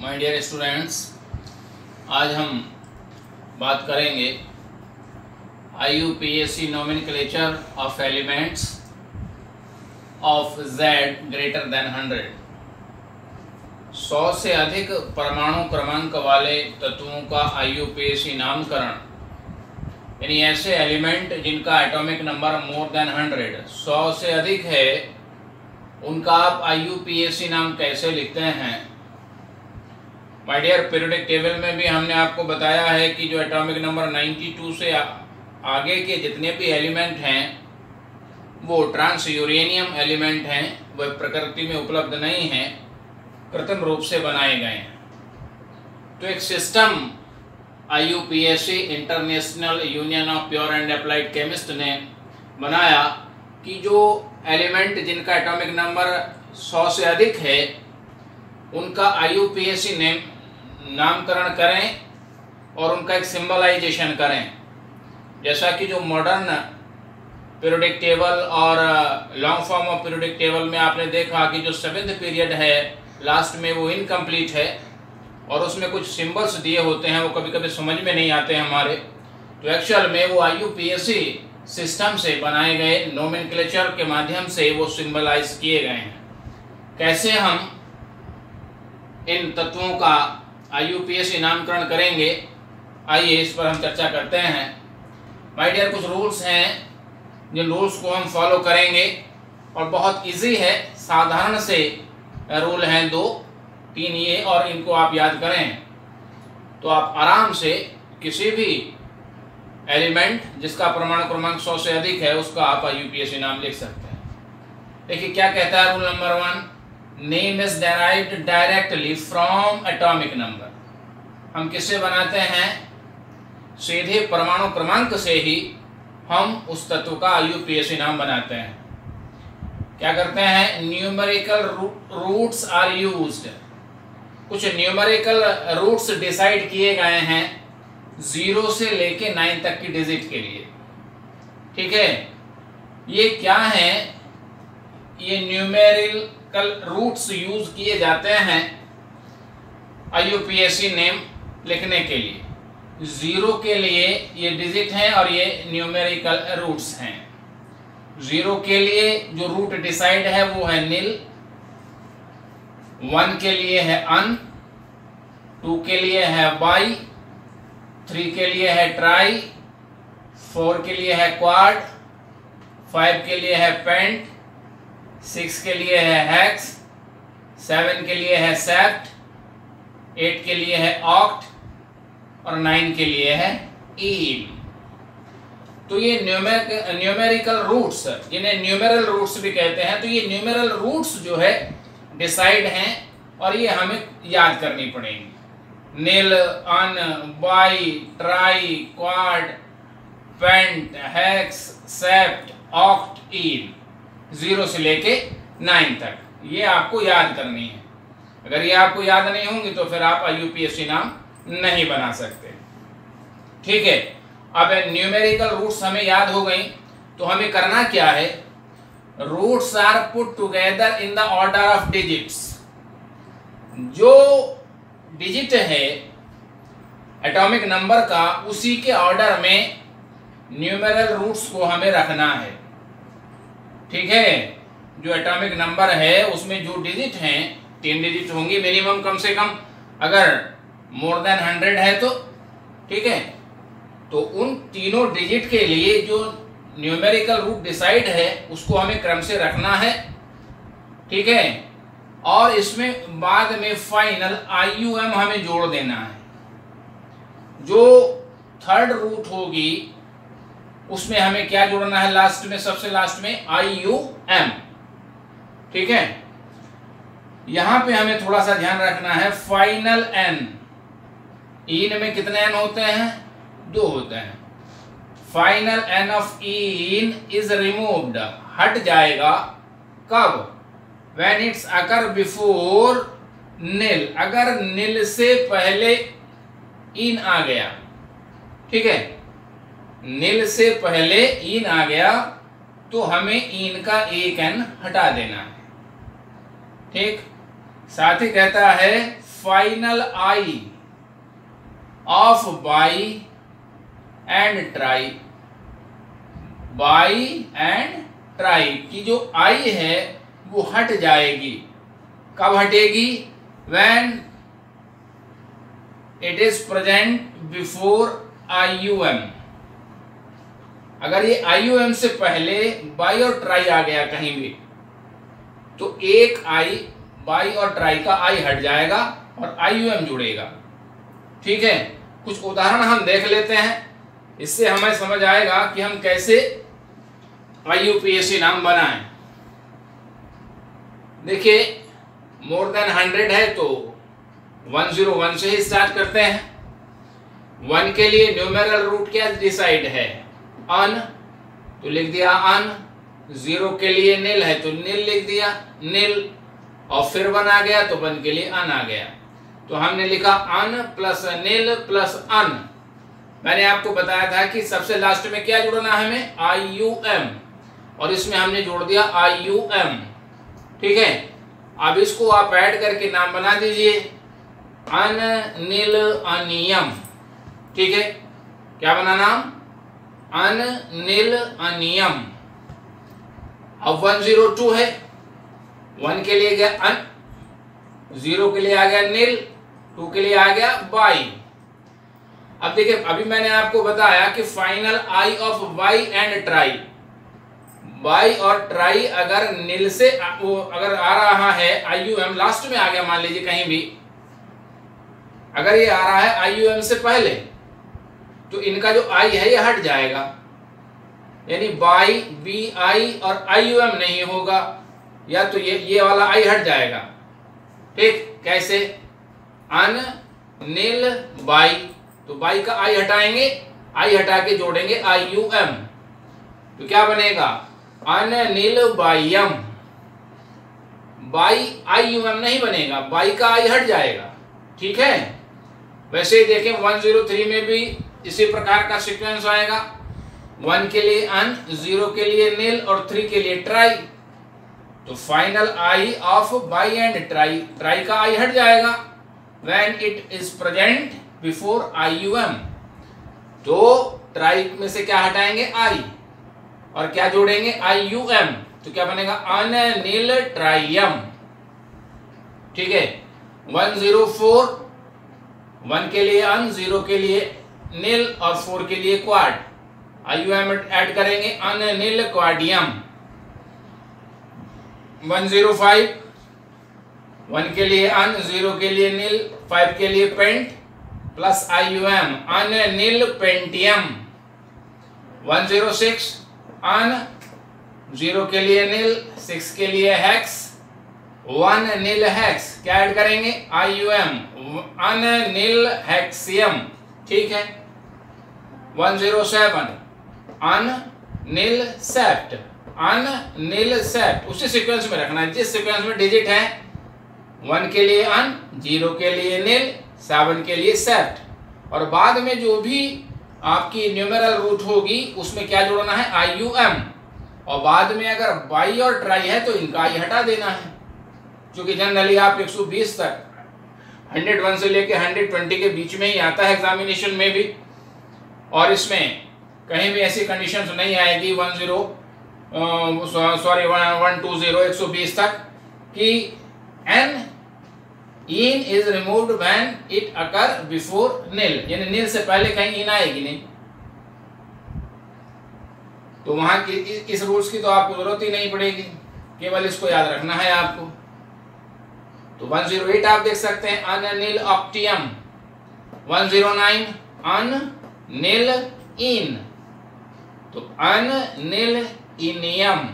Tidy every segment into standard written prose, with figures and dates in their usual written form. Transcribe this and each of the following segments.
My dear students, आज हम बात करेंगे IUPAC nomenclature of elements of Z greater than 100। 100 से अधिक परमाणु क्रमांक वाले तत्वों का IUPAC नामकरण, यानी ऐसे एलिमेंट जिनका एटॉमिक नंबर मोर देन 100 से अधिक है, उनका आप IUPAC नाम कैसे लिखते हैं। माय डियर, पीरियोडिक टेबल में भी हमने आपको बताया है कि जो एटॉमिक नंबर 92 से आगे के जितने भी एलिमेंट हैं वो ट्रांस यूरेनियम एलिमेंट हैं, वह प्रकृति में उपलब्ध नहीं हैं, कृत्रिम रूप से बनाए गए हैं। तो एक system IUPAC international union of pure and applied chemist ने बनाया कि जो एलिमेंट जिनका एटॉमिक नंबर 100 से अधिक है उनका IUPAC नामकरण करें और उनका एक सिंबलाइजेशन करें। जैसा कि जो मॉडर्न पीरियोडिक टेबल और long form of periodic table में आपने देखा कि जो 7th पीरियड है लास्ट में वो इनकम्प्लीट है और उसमें कुछ सिंबल्स दिए होते हैं, वो कभी कभी समझ में नहीं आते हैं हमारे। तो एक्चुअल में वो IUPAC सिस्टम से बनाए गए नोमेनक्लेचर के माध्यम से वो सिंबलाइज किए गए हैं। कैसे हम इन तत्वों का IUPAC नामकरण करेंगे, आइए इस पर हम चर्चा करते हैं। माय डियर, कुछ रूल्स हैं जिन रूल्स को हम फॉलो करेंगे और बहुत इजी है, साधारण से रूल हैं 2-3 ये, और इनको आप याद करें तो आप आराम से किसी भी एलिमेंट जिसका परमाणु क्रमांक 100 से अधिक है उसका आप IUPAC नाम लिख सकते हैं। देखिए क्या कहता है rule number 1, name is derived directly from atomic number. हम किससे बनाते हैं? सीधे परमाणु क्रमांक से ही हम उस तत्व का IUPAC नाम बनाते हैं। क्या करते हैं? Numerical roots are used. कुछ न्यूमेरिकल रूट्स डिसाइड किए गए हैं 0 से लेके 9 तक की डिजिट के लिए। ठीक है, ये क्या है? ये न्यूमेरिकल रूट्स यूज किए जाते हैं IUPAC नेम लिखने के लिए। 0 के लिए ये डिजिट हैं और ये न्यूमेरिकल रूट्स हैं। 0 के लिए जो रूट डिसाइड है वो है नील, 1 के लिए है अन, 2 के लिए है बाई, 3 के लिए है ट्राई, 4 के लिए है क्वाड, 5 के लिए है पेंट, 6 के लिए है हेक्स, 7 के लिए है सेप्ट, 8 के लिए है ऑक्ट और 9 के लिए है ईव। तो ये न्यूमेरिकल रूट्स, जिन्हें न्यूमेरल रूट्स भी कहते हैं, तो ये न्यूमेरल रूट्स जो है डिसाइड हैं और ये हमें याद करनी पड़ेंगी। Nil, un, bi, tri, quad, pent, hex, sept, oct, enn, 0 से लेके 9 तक ये आपको याद करनी है। अगर ये आपको याद नहीं होंगी तो फिर आप IUPAC नाम नहीं बना सकते। ठीक है, अब न्यूमेरिकल रूट्स हमें याद हो गई तो हमें करना क्या है? Roots are put together in the order of digits. जो डिजिट है एटॉमिक नंबर का उसी के ऑर्डर में न्यूमेरल रूट्स को हमें रखना है। ठीक है, जो एटॉमिक नंबर है उसमें जो डिजिट हैं 3 डिजिट होंगी मिनिमम, कम से कम। अगर मोर देन 100 है तो ठीक है, तो उन तीनों डिजिट के लिए जो न्यूमेरिकल रूट डिसाइड है उसको हमें क्रम से रखना है। ठीक है, और इसमें बाद में फाइनल IUM हमें जोड़ देना है। जो 3rd रूट होगी उसमें हमें क्या जोड़ना है? लास्ट में, सबसे लास्ट में IUM। ठीक है, यहां पे हमें थोड़ा सा ध्यान रखना है। फाइनल N, इन में कितने N होते हैं? 2 होते हैं। Final N of enn is removed, हट जाएगा। कब? When it's occur before nil, अगर नील से पहले इन आ गया। ठीक है, नील से पहले इन आ गया तो हमें इन का एक N हटा देना है। ठीक, साथ ही कहता है final i of bi and tri. Bi and tri की जो आई है वो हट जाएगी। कब हटेगी? When it is present before IUM। अगर ये IUM से पहले बाई और ट्राई आ गया कहीं भी, तो एक आई बाई और ट्राई का आई हट जाएगा और IUM जुड़ेगा। ठीक है, कुछ उदाहरण हम देख लेते हैं, इससे हमें समझ आएगा कि हम कैसे IUPAC नाम बनाएं। देखिए, मोर देन 100 है तो 101 से ही स्टार्ट करते हैं। 1 के लिए न्यूमेरल रूट क्या डिसाइड है? अन, तो लिख दिया अन। 0 के लिए नील है तो नील लिख दिया नील, और फिर 1 आ गया तो 1 के लिए अन आ गया। तो हमने लिखा अन प्लस नील प्लस अन। मैंने आपको बताया था कि सबसे लास्ट में क्या जोड़ना है हमें? IUM, और इसमें हमने जोड़ दिया IUM। ठीक है, अब इसको आप ऐड करके नाम बना दीजिए अन नील अनियम। ठीक है, क्या बना नाम? अन नील अनियम। अब 102 है, 1 के लिए गया अन, 0 के लिए आ गया नील, 2 के लिए आ गया बाई। अब देखिए, अभी मैंने आपको बताया कि final i of bi and tri. Bi और ट्राई अगर नील से अगर आ रहा है, IUM लास्ट में आ गया मान लीजिए कहीं भी, अगर ये आ रहा है IUM से पहले, तो इनका जो आई है ये हट जाएगा, यानी बाई BI और IUM नहीं होगा, या तो ये वाला आई हट जाएगा। ठीक, कैसे? अन नील बाई, तो बाई का आई हटाएंगे, आई हटा के जोड़ेंगे IUM, तो क्या बनेगा? अन नील बाइयम। बाई IUM नहीं बनेगा, बाई का आई हट जाएगा। ठीक है, वैसे ही देखें 103 में भी इसी प्रकार का सीक्वेंस आएगा। 1 के लिए अन, 0 के लिए नील और 3 के लिए ट्राई। तो final i of bi and tri, tri का आई हट जाएगा when it is present before IUM। तो ट्राई में से क्या हटाएंगे? आई, और क्या जोड़ेंगे? IUM, तो क्या बनेगा? अन नील ट्राइयम। ठीक है, 104, 1 के लिए अन, 0 के लिए नील और 4 के लिए क्वाड, IUM ऐड करेंगे अन नील क्वाडियम। 105, 1 के लिए अन, 0 के लिए नील, 5 के लिए pent plus IUM un nil pentium. 106, un, 0 के लिए नील, 6 के लिए हेक्स, 1 नील हेक्स, क्या ऐड करेंगे? IUM un nil hexium. ठीक है, 107, अन नील सेप्ट, अन नील सेप्ट। उसी सीक्वेंस में रखना है जिस सीक्वेंस में डिजिट है। 1 के लिए अन, 0 के लिए नील, 7 के लिए सेप्ट, और बाद में जो भी आपकी न्यूमेरल रूट होगी उसमें क्या जोड़ना है? IUM, और बाद में अगर बाई और ट्राई है तो इनका आई हटा देना है, क्योंकि जनरली आप 120 तक 101 से लेके 120 के बीच में ही आता है एग्जामिनेशन में भी, और इसमें कहीं भी ऐसी कंडीशंस नहीं आएगी 120 120 तक कि n enn is removed when it occur before nil, यानी नील से पहले कहीं इन आएगी नहीं। तो वहां की इस रूल्स की तो आपको जरूरत ही नहीं पड़ेगी, केवल इसको याद रखना है आपको। तो 108 आप देख सकते हैं अन नील ऑप्टियम। 109 अन नील इन, तो अन नील इनियम।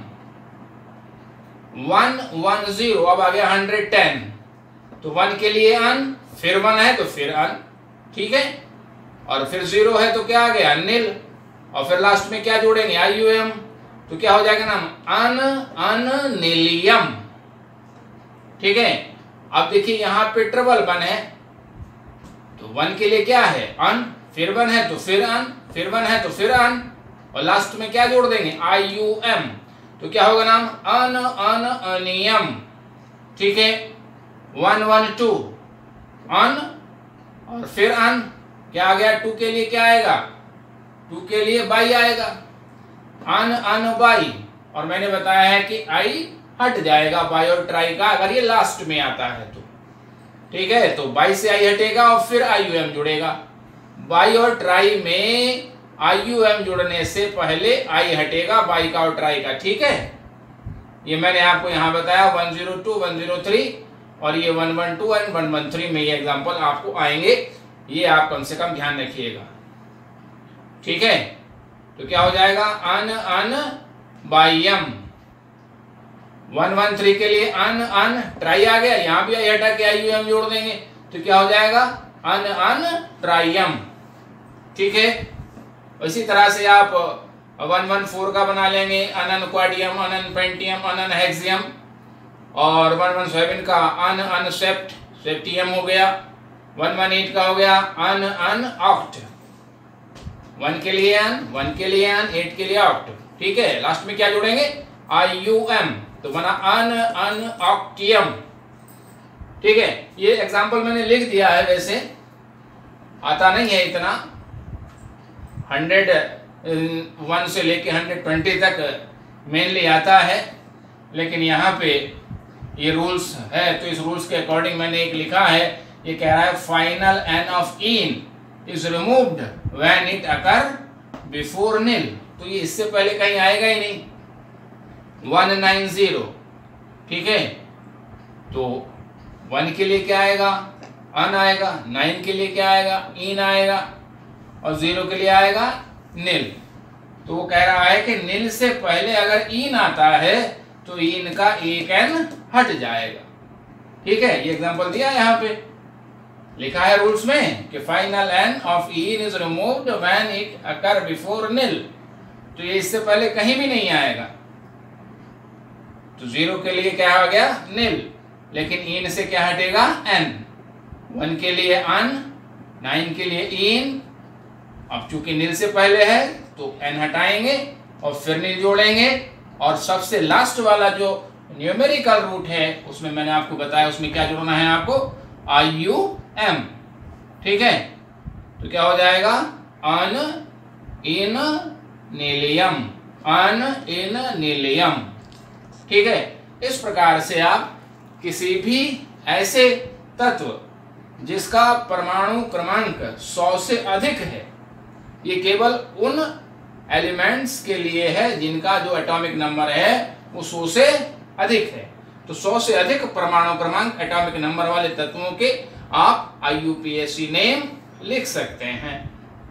110 अब आ गया 110, तो 1 के लिए अन, फिर 1 है तो फिर अन। ठीक है, और फिर 0 है तो क्या आ गया? नील, और फिर लास्ट में क्या जोड़ेंगे? IUM, तो क्या हो जाएगा नाम? अन अन नीलियम। ठीक है, अब देखिए यहाँ पे ट्रिपल 1 है, तो 1 के लिए क्या है? अन, फिर 1 है तो फिर अन, फिर 1 है तो फिर अन, और लास्ट में क्या जोड़ देंगे? IUM, तो क्या होगा नाम? अन अन अनियम। ठीक है, 112 अन और फिर अन, क्या आ गया? टू के लिए क्या आएगा? टू के लिए बाई आएगा, अन अन बाई, और मैंने बताया है कि आई हट जाएगा बाई और ट्राई का अगर ये लास्ट में आता है तो, ठीक है। तो बाई से आई हटेगा और फिर IUM जुड़ेगा। बाई और ट्राई में IUM जुड़ने से पहले आई हटेगा बाई का और ट्राई का, ठीक है। ये मैंने आपको यहाँ बताया 102, 103 और ये 112 एंड 113 में ये एग्जांपल आपको आएंगे, ये आप कम से कम ध्यान रखिएगा, ठीक है। तो क्या हो जाएगा? अन अन बाई एम। 113 के लिए अन अन ट्राई आ गया, यहाँ भी आई हटा के IUM जोड़ देंगे तो क्या हो जाएगा? अन अन ट्राइयम, ठीक है। इसी तरह से आप 114 का बना लेंगे, अनन क्वाडियम, अनन पेंटियम, अनन हेक्सियम, और 117 का अन अन सेप्ट, सेप्टियम हो गया। 118 का हो गया अन अन ऑक्ट, 1 के लिए अन, 1 के लिए अन, 8 के लिए ऑक्ट, ठीक है। लास्ट में क्या जोड़ेंगे? IUM, तो बना अन अन ऑक्टियम, ठीक है। ये एग्जांपल मैंने लिख दिया है, वैसे आता नहीं है इतना, 101 से लेके 120 तक मेनली आता है, लेकिन यहाँ पे ये रूल्स है तो इस रूल्स के अकॉर्डिंग मैंने एक लिखा है। ये कह रहा है final n of enn is removed when it occur before nil, तो ये इससे पहले कहीं आएगा ही नहीं। 190, ठीक है। तो 1 के लिए क्या आएगा? अन आएगा, 9 के लिए क्या आएगा? इन आएगा, और 0 के लिए आएगा नील। तो वो कह रहा है कि नील से पहले अगर इन आता है तो इन का एक एन हट जाएगा, ठीक है। ये एग्जांपल दिया यहाँ पे, लिखा है रूल्स में कि final n of enn is removed when it occur before nil, तो ये इससे पहले कहीं भी नहीं आएगा। तो 0 के लिए क्या आ गया? नील, लेकिन इन से क्या हटेगा? एन। 1 के लिए अन, 9 के लिए इन, अब चूंकि नील से पहले है तो एन हटाएंगे और फिर नील जोड़ेंगे, और सबसे लास्ट वाला जो न्यूमेरिकल रूट है उसमें मैंने आपको बताया उसमें क्या जोड़ना है आपको? IUM, ठीक है। तो क्या हो जाएगा? अन इन नीलियम, अन इन नीलियम, ठीक है। इस प्रकार से आप किसी भी ऐसे तत्व जिसका परमाणु क्रमांक 100 से अधिक है, ये केवल उन एलिमेंट्स के लिए है जिनका जो एटॉमिक नंबर है वो 100 से अधिक है। तो 100 से अधिक परमाणु क्रमांक एटॉमिक नंबर वाले तत्वों के आप IUPAC नेम लिख सकते हैं।